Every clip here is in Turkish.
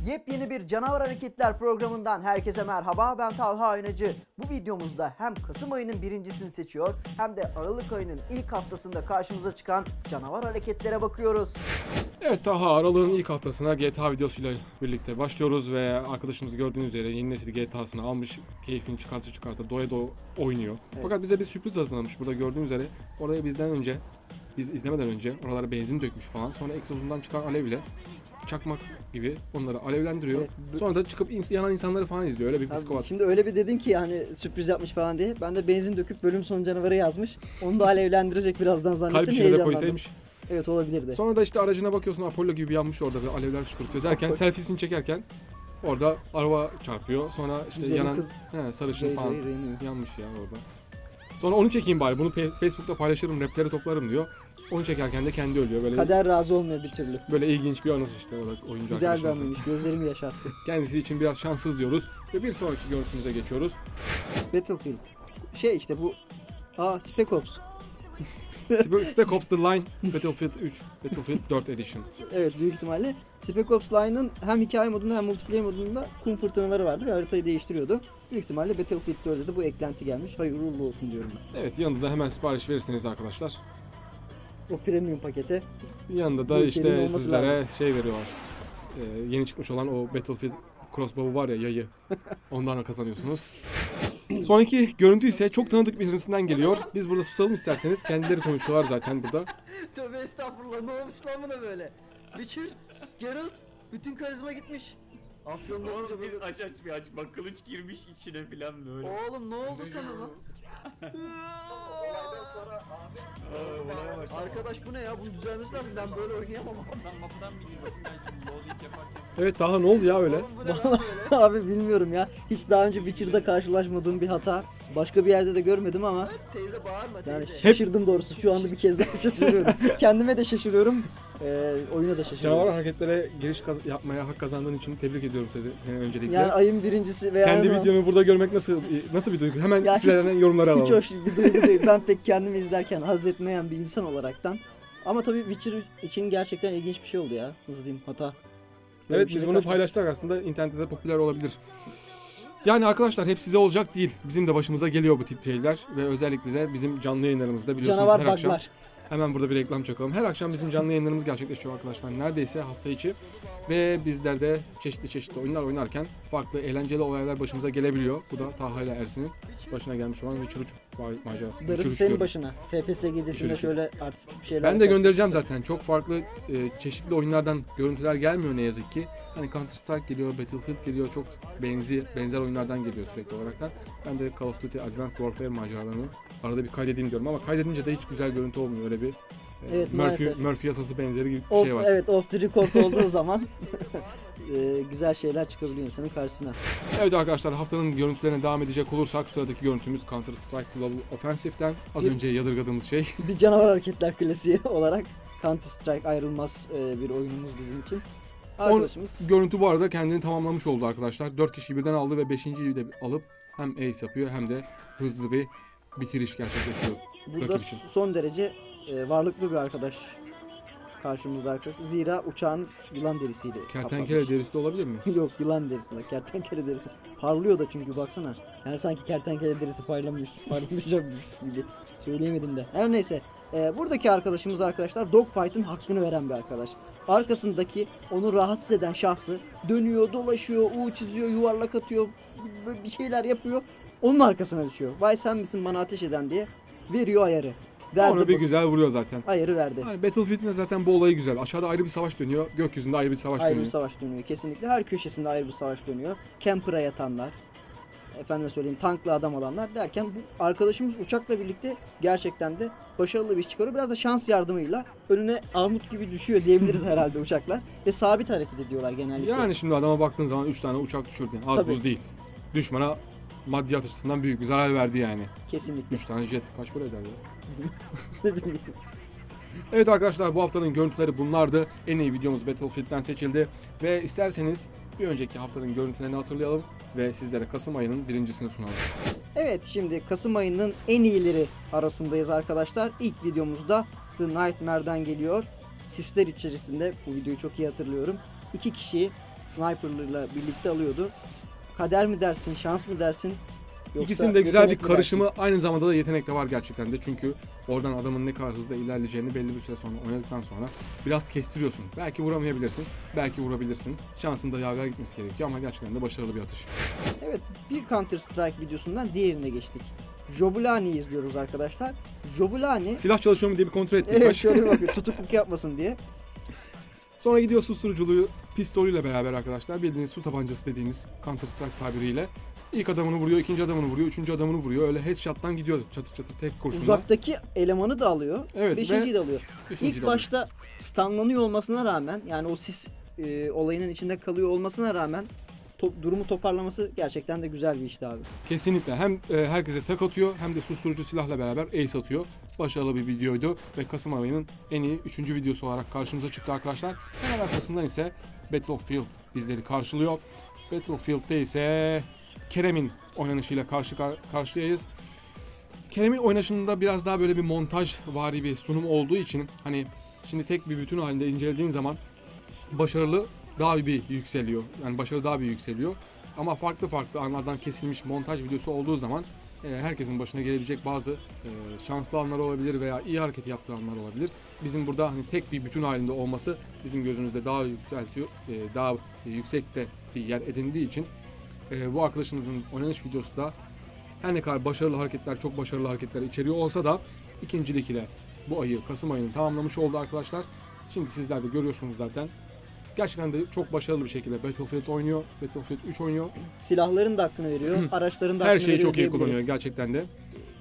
Yepyeni bir Canavar Hareketler programından herkese merhaba, ben Talha Aynacı. Bu videomuzda hem Kasım ayının birincisini seçiyor hem de Aralık ayının ilk haftasında karşımıza çıkan canavar hareketlere bakıyoruz. Evet Taha, Aralık'ın ilk haftasına GTA videosuyla birlikte başlıyoruz ve arkadaşımız gördüğünüz üzere yeni nesil GTA'sını almış, keyfini çıkarta doya oynuyor. Evet. Fakat bize bir sürpriz hazırlamış burada gördüğünüz üzere. Oraya biz izlemeden önce oralara benzin dökmüş falan, sonra egzozundan çıkan alevle çakmak gibi onları alevlendiriyor. Evet. Sonra da çıkıp yanan insanları falan izliyor. Öyle bir psikopat. Şimdi öyle bir dedin ki yani sürpriz yapmış falan diye. Ben de benzin döküp bölüm sonu canavarı yazmış. Onu da alevlendirecek birazdan zannettim. Kalp içine de koysaymış. Evet, olabilirdi. Sonra da işte aracına bakıyorsun, Apollo gibi yanmış orada ve alevler fışkırtıyor derken selfiesini çekerken orada araba çarpıyor. Sonra işte güzel yanan sarışın falan yanmış ya orada. Sonra onu çekeyim bari, bunu Facebook'ta paylaşırım, rapleri toplarım diyor. Onu çekerken de kendi ölüyor. Böyle kader razı olmuyor bir türlü. Böyle ilginç bir anısı işte o da oyuncu güzel arkadaşımız. Güzel bir anıymış, gözlerimi yaşarttı. Kendisi için biraz şanssız diyoruz ve bir sonraki görüntümüze geçiyoruz. Battlefield. İşte bu. Spec Ops. Spec Ops The Line, Battlefield 3, Battlefield 4 Edition. Evet, büyük ihtimalle Spec Ops Line'ın hem hikaye modunda hem multiplayer modunda kum fırtınaları vardı ve haritayı değiştiriyordu. Büyük ihtimalle Battlefield 4'de de bu eklenti gelmiş. Hayırlı uğurlu olsun diyorum ben. Evet, yanında da hemen sipariş verirsiniz arkadaşlar. O premium pakete. Yanında da işte sizlere lazım. Veriyorlar. Yeni çıkmış olan o Battlefield crossbow'u var ya, yayı. Ondan kazanıyorsunuz. Sonraki görüntü ise çok tanıdık birisinden geliyor. Biz burada susalım isterseniz. Kendileri konuşuyorlar zaten burada. Tövbe estağfurullah, ne olmuş lan buna böyle? Witcher, Geralt, bütün karizma gitmiş. Afyonlu olunca böyle... Aç bir bak, kılıç girmiş içine filan böyle. Oğlum ne oldu sana lan? Olaydan sonra abi. Arkadaş bu ne ya? Bunu düzelmesi lazım. Ben böyle oynayamam. Ben map'tan biliyorum. Loading yaparken. Evet Taha, ne oldu ya öyle? Abi bilmiyorum ya. Hiç daha önce Witcher'da karşılaşmadığım bir hata. Başka bir yerde de görmedim ama. Teyze bağırma teyze. Yani şaşırdım doğrusu. Şu anda bir kez daha şaşırıyorum. Kendime de şaşırıyorum. Oyuna da şaşırıyorum. Canavar hareketlere giriş yapmaya hak kazandığın için tebrik ediyorum sizi öncelikle. Yani ayın birincisi veya kendi videomu burada görmek nasıl bir duygu? Hemen ya sizlerden yorumları alalım. Hiç hoş bir duygu değil. Ben pek kendimi izlerken haz etmeyen bir insan olaraktan. Ama tabii Witcher için gerçekten ilginç bir şey oldu ya. Nasıl diyeyim, hata. Böyle evet, biz bunu paylaşsak aslında internette popüler olabilir. Yani arkadaşlar, hep size olacak değil. Bizim de başımıza geliyor bu tip şeyler ve özellikle de bizim canlı yayınlarımızda biliyorsunuz canavar her buglar. akşam. Hemen burada bir reklam çakalım. Her akşam bizim canlı yayınlarımız gerçekleşiyor arkadaşlar. Neredeyse hafta içi. Ve bizler de çeşitli oyunlar oynarken farklı eğlenceli olaylar başımıza gelebiliyor. Bu da Taha ile Ersin'in başına gelmiş olan Witcher 3 macerası. Darısı senin başına. FPS gecesinde şöyle artistik bir şeyler. Ben de göndereceğim zaten. Çok farklı çeşitli oyunlardan görüntüler gelmiyor ne yazık ki. Hani Counter Strike geliyor, Battlefield geliyor. Çok benzer oyunlardan geliyor sürekli olaraktan. Ben de Call of Duty Advanced Warfare maceralarını arada bir kaydedeyim diyorum ama kaydedince de hiç güzel görüntü olmuyor. Öyle bir evet, Murphy yasası benzeri gibi bir şey var. Evet, off the record olduğu zaman güzel şeyler çıkabiliyor insanın karşısına. Evet arkadaşlar, haftanın görüntülerine devam edecek olursak sıradaki görüntümüz Counter Strike Global Offensive'den az önce yadırgadığımız şey. Bir canavar hareketler klasiği olarak Counter Strike ayrılmaz bir oyunumuz bizim için. Arkadaşımız. Görüntü bu arada kendini tamamlamış oldu arkadaşlar. 4 kişi birden aldı ve 5.'yi de alıp hem ace yapıyor hem de hızlı bir bitiriş gerçekleştiriyor. Burada son derece varlıklı bir arkadaş karşımızda arkadaşlar. Zira uçağın yılan derisiyle kertenkele derisi de olabilir mi? Yok, yılan derisi. Kertenkele derisi. Parlıyor da çünkü baksana. Yani sanki kertenkele derisi parlamayacak gibi. Söyleyemedim de. Her neyse. Buradaki arkadaşımız arkadaşlar dogfight'ın hakkını veren bir arkadaş. Arkasındaki onu rahatsız eden şahsı dönüyor, dolaşıyor, çiziyor, yuvarlak atıyor, bir şeyler yapıyor. Onun arkasına düşüyor. Vay sen misin bana ateş eden diye veriyor ayarı. Onu bir güzel vuruyor zaten. Ayarı verdi. Yani Battlefield'in zaten bu olayı güzel. Aşağıda ayrı bir savaş dönüyor, gökyüzünde ayrı bir savaş dönüyor. Ayrı bir savaş dönüyor kesinlikle. Her köşesinde ayrı bir savaş dönüyor. Camper'a yatanlar, efendime söyleyeyim tanklı adam olanlar derken bu arkadaşımız uçakla birlikte gerçekten de başarılı bir iş çıkarıyor. Biraz da şans yardımıyla önüne armut gibi düşüyor diyebiliriz herhalde uçaklar. Ve sabit hareket ediyorlar genellikle. Yani şimdi adama baktığın zaman 3 tane uçak düşürdü. Az buz değil. Düşmana maddiyat açısından büyük bir zarar verdi yani. Kesinlikle. 3 tane jet kaç para eder ya? Evet arkadaşlar, bu haftanın görüntüleri bunlardı. En iyi videomuz Battlefield'den seçildi. Ve isterseniz bir önceki haftanın görüntülerini hatırlayalım ve sizlere Kasım ayının birincisini sunalım. Evet, şimdi Kasım ayının en iyileri arasındayız arkadaşlar. İlk videomuzda The Nightmare'den geliyor. Sisler içerisinde, bu videoyu çok iyi hatırlıyorum. 2 kişi sniper'larıyla birlikte alıyordu. Kader mi dersin, şans mı dersin? Yoksa İkisinin de güzel bir yetenek mi karışımı, aynı zamanda da yetenek de var gerçekten de. Çünkü oradan adamın ne kadar hızlı ilerleyeceğini belli bir süre sonra oynadıktan sonra biraz kestiriyorsun. Belki vuramayabilirsin, belki vurabilirsin. Şansın da yaver gitmesi gerekiyor ama gerçekten de başarılı bir atış. dersin? Evet, bir Counter Strike videosundan diğerine geçtik. Jobulani'yi izliyoruz arkadaşlar. Jobulani Silah çalışıyor mu diye bir kontrol ettik. evet şöyle bir bakıyor, tutukluk yapmasın diye. Sonra gidiyor susturuculuğu pistolüyle beraber arkadaşlar, bildiğiniz su tabancası dediğimiz Counter Strike tabiriyle. İlk adamını vuruyor, ikinci adamını vuruyor, üçüncü adamını vuruyor. Öyle headshot'tan gidiyor çatır çatır tek kurşunla. Uzaktaki elemanı da alıyor. Evet, Beşinciyi de alıyor. Beşinciyi İlk de başta stunlanıyor olmasına rağmen, yani o sis olayının içinde kalıyor olmasına rağmen durumu toparlaması gerçekten de güzel bir işti abi. Kesinlikle. Hem herkese tek atıyor hem de susturucu silahla beraber ace atıyor. Başarılı bir videoydu ve Kasım ayının en iyi 3. videosu olarak karşımıza çıktı arkadaşlar. Hemen arkasından ise Battlefield bizleri karşılıyor. Battlefield'de ise Kerem'in oynanışıyla karşıyayız. Kerem'in oynanışında biraz daha böyle bir montaj vari bir sunum olduğu için hani şimdi tek bir bütün halinde incelediğin zaman başarılı daha bir yükseliyor. Yani başarı daha bir yükseliyor. Ama farklı farklı anlardan kesilmiş montaj videosu olduğu zaman herkesin başına gelebilecek bazı şanslı anlar olabilir veya iyi hareket yaptığı anlar olabilir. Bizim burada hani tek bir bütün halinde olması bizim gözümüzde daha yükseltiyor, daha yüksekte bir yer edindiği için bu arkadaşımızın oynanış videosu da her ne kadar başarılı hareketler, çok başarılı hareketler içeriyor olsa da ikincilik ile bu ayı, Kasım ayını tamamlamış oldu arkadaşlar. Şimdi sizler de görüyorsunuz zaten. Gerçekten de çok başarılı bir şekilde Battlefield oynuyor. Battlefield 3 oynuyor. Silahların da hakkını veriyor, araçların da Her hakkını şeyi veriyor çok iyi diyebiliriz. kullanıyor gerçekten de.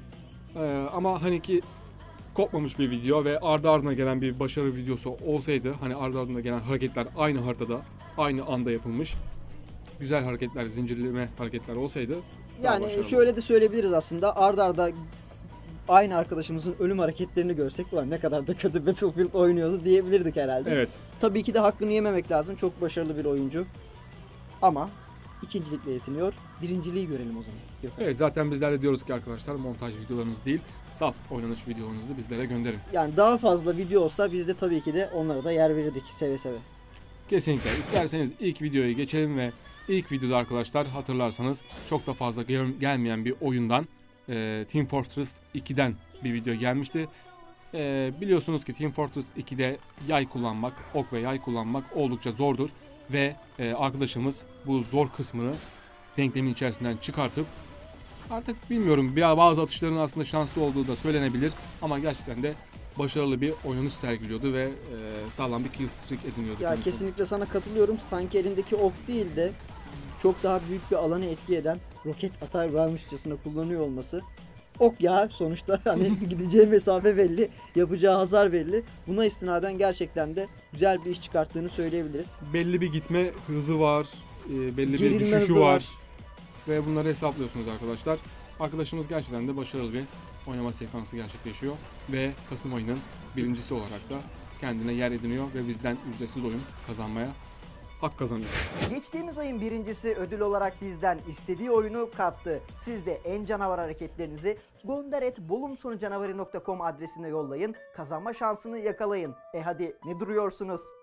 Ama hani ki kopmamış bir video ve ardı ardına gelen bir başarı videosu olsaydı, hani ardı ardına gelen hareketler aynı haritada, aynı anda yapılmış güzel hareketler, zincirleme hareketler olsaydı daha Yani başarılı. şöyle de söyleyebiliriz aslında, arda arda aynı arkadaşımızın ölüm hareketlerini görsek ulan ne kadar da kötü Battlefield oynuyordu diyebilirdik herhalde. Evet. Tabii ki de hakkını yememek lazım. Çok başarılı bir oyuncu. Ama ikincilikle yetiniyor. Birinciliği görelim o zaman. Yok. Evet, zaten bizler de diyoruz ki arkadaşlar, montaj videolarınız değil, saf oynanış videolarınızı bizlere gönderin. Yani daha fazla video olsa biz de tabii ki de onlara da yer verirdik seve seve. Kesinlikle. İsterseniz ilk videoya geçelim ve ilk videoda arkadaşlar hatırlarsanız çok da fazla gelmeyen bir oyundan Team Fortress 2'den bir video gelmişti. Biliyorsunuz ki Team Fortress 2'de yay kullanmak, ok ve yay kullanmak oldukça zordur ve arkadaşımız bu zor kısmını denklemin içerisinden çıkartıp artık bilmiyorum, bazı atışların aslında şanslı olduğu da söylenebilir ama gerçekten de başarılı bir oynanış sergiliyordu ve sağlam bir kill streak ediniyordu. Ya kendisi. kesinlikle sana katılıyorum. Sanki elindeki ok değil de çok daha büyük bir alanı etki eden roket atar varmışçasına kullanıyor olması. Ok ya sonuçta, hani gideceği mesafe belli, yapacağı hasar belli. Buna istinaden gerçekten de güzel bir iş çıkarttığını söyleyebiliriz. Belli bir gitme hızı var, belli Gerilme bir düşüşü hızı var. var. Ve bunları hesaplıyorsunuz arkadaşlar. Arkadaşımız gerçekten de başarılı bir oynama sekansı gerçekleşiyor ve Kasım ayının birincisi olarak da kendine yer ediniyor ve bizden ücretsiz oyun kazanmaya hak kazanıyor. Geçtiğimiz ayın birincisi ödül olarak bizden istediği oyunu kaptı. Siz de en canavar hareketlerinizi gönder@bolumsonucanavari.com adresine yollayın. Kazanma şansını yakalayın. Hadi ne duruyorsunuz?